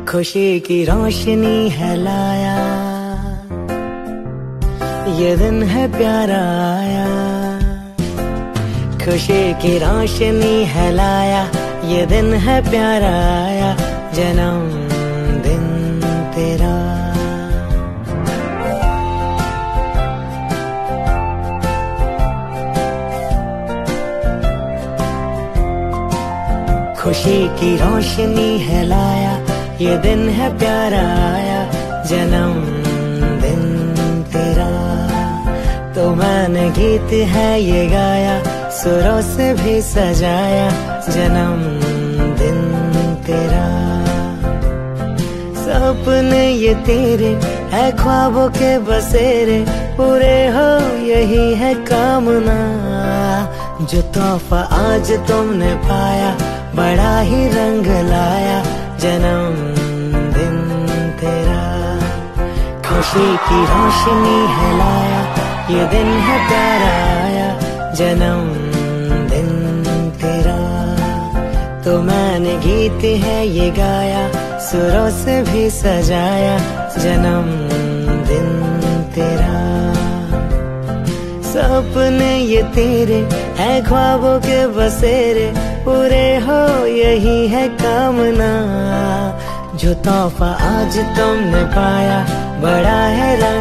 खुशी की रोशनी है लाया, ये दिन है प्यारा आया। खुशी की रोशनी है लाया, ये दिन है प्यारा आया, जन्मदिन तेरा। खुशी की रोशनी है लाया, ये दिन है प्यारा आया, जन्मदिन तेरा। तो मैंने गीत है ये गाया, सुरों से भी सजाया, जन्मदिन तेरा। सपने ये तेरे है ख्वाबों के बसेरे, पूरे हो यही है कामना। जो तोहफा आज तुमने पाया, बड़ा ही रंग लाया, जन्मदिन तेरा। खुशी की रोशनी है लाया, ये दिन है प्यारा आया, जन्मदिन तेरा। तो मैंने गीत है ये गाया, सुरों से भी सजाया, जन्मदिन तेरा। सपने ये तेरे है ख्वाबों के बसेरे, पूरे हो यही है कामना। जो तोहफा आज तुमने पाया, बड़ा है रंग